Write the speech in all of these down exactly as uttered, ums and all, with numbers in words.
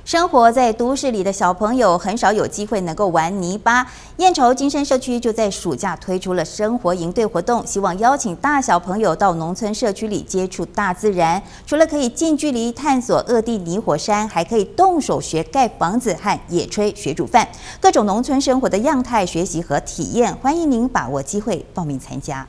生活在都市里的小朋友很少有机会能够玩泥巴。燕巢金山社区就在暑假推出了生活营队活动，希望邀请大小朋友到农村社区里接触大自然。除了可以近距离探索恶地泥火山，还可以动手学盖房子和野炊学煮饭，各种农村生活的样态学习和体验。欢迎您把握机会报名参加。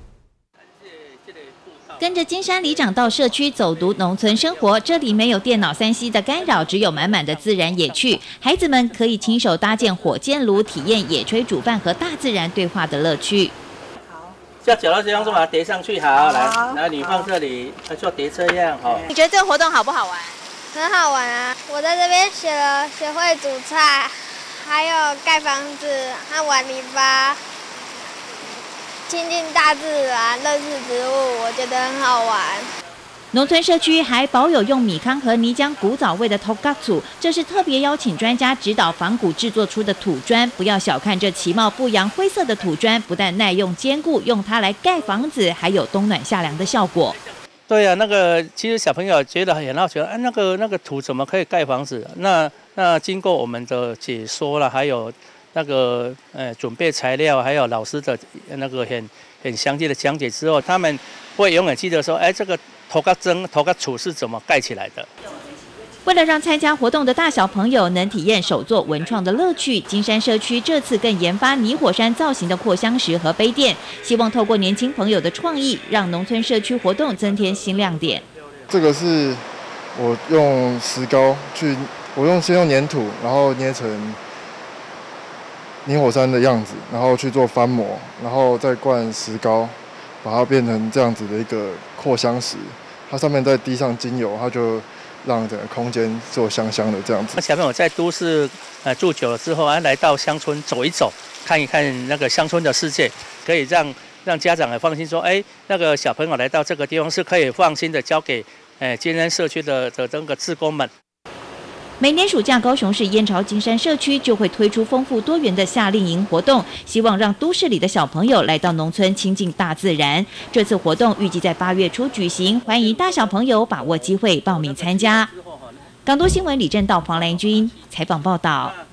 跟着金山里长到社区走读农村生活，这里没有电脑三 C 的干扰，只有满满的自然野趣。孩子们可以亲手搭建火箭炉，体验野炊煮饭和大自然对话的乐趣。 好，像脚踏车一样，把它叠上去，好，来，然后你放这里，做叠车一样，哈。 你觉得这个活动好不好玩？ 很好玩啊！我在这边学了学会煮菜，还有盖房子和玩泥巴。 亲近大自然，认识植物，我觉得很好玩。 农村社区还保有用米糠和泥浆古早味的 togatsu， 这是特别邀请专家指导仿古制作出的土砖。不要小看这其貌不扬、灰色的土砖，不但耐用坚固，用它来盖房子，还有冬暖夏凉的效果。 对呀、啊，那个其实小朋友觉得很好奇，哎，那个那个土怎么可以盖房子？那那经过我们的解说了，还有。 那个呃，准备材料，还有老师的那个很很详细的讲解之后，他们会永远记得说，哎，这个头壳针、头壳杵是怎么盖起来的。 为了让参加活动的大小朋友能体验手作文创的乐趣，金山社区这次更研发泥火山造型的扩香石和杯垫，希望透过年轻朋友的创意，让农村社区活动增添新亮点。 这个是我用石膏去，我用先用粘土，然后捏成。 泥火山的样子，然后去做翻模，然后再灌石膏，把它变成这样子的一个扩香石。它上面再滴上精油，它就让整个空间做香香的这样子。 小朋友在都市呃住久了之后啊，来到乡村走一走，看一看那个乡村的世界，可以让让家长也放心说，哎，那个小朋友来到这个地方是可以放心的交给呃金山社区的的这个志工们。 每年暑假，高雄市燕巢金山社区就会推出丰富多元的夏令营活动，希望让都市里的小朋友来到农村亲近大自然。这次活动预计在八月初举行，欢迎大小朋友把握机会报名参加。港都新闻李正道、黄兰君采访报道。